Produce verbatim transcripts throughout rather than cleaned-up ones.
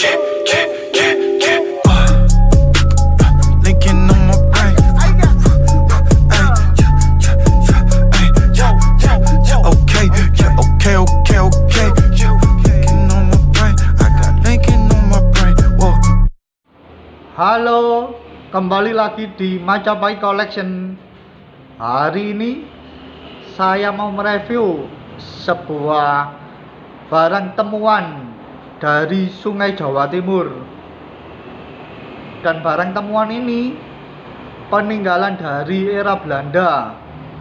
yeah, yeah, yeah, yeah. Uh, Linking on my brain. Ay, yeah, yeah, yeah, ay, yeah, yeah, yeah. Okay, yeah, okay, okay, okay. Linking on my brain. I got linking on my brain. Whoa. Halo, kembali lagi di Majapahit Collection. Hari ini saya mau mereview sebuah barang temuan dari Sungai Jawa Timur. Dan barang temuan ini peninggalan dari era Belanda.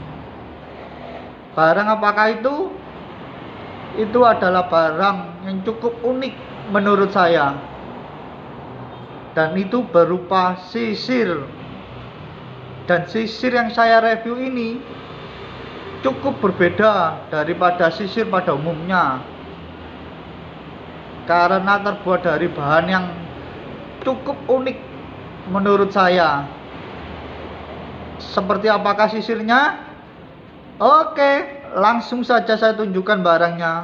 Barang apakah itu? Itu adalah barang yang cukup unik menurut saya. Dan itu berupa sisir. Dan sisir yang saya review ini cukup berbeda daripada sisir pada umumnya, karena terbuat dari bahan yang cukup unik menurut saya. Seperti apakah sisirnya? Oke, langsung saja saya tunjukkan barangnya.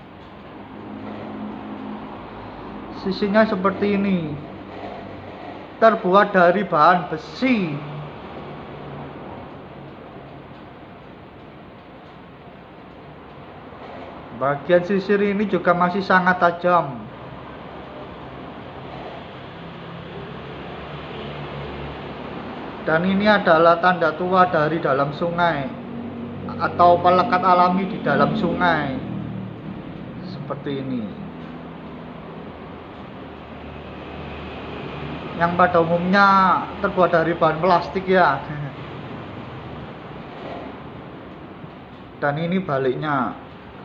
Sisirnya seperti ini, terbuat dari bahan besi. Bagian sisir ini juga masih sangat tajam. Dan ini adalah tanda tua dari dalam sungai atau pelekat alami di dalam sungai. Seperti ini. Yang pada umumnya terbuat dari bahan plastik ya. Dan ini baliknya.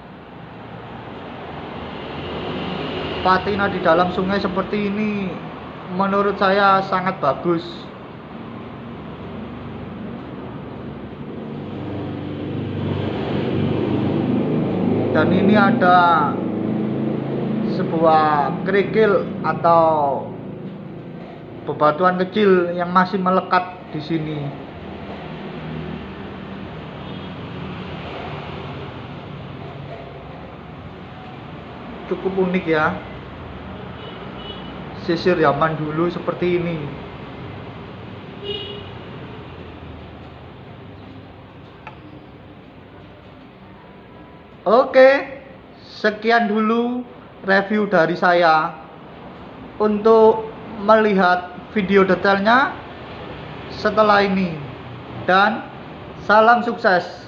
Patina di dalam sungai seperti ini menurut saya sangat bagus. Dan ini ada sebuah kerikil atau bebatuan kecil yang masih melekat di sini. Cukup unik ya. Sisir zaman dulu seperti ini. Oke, sekian dulu review dari saya. Untuk melihat video detailnya setelah ini, dan salam sukses.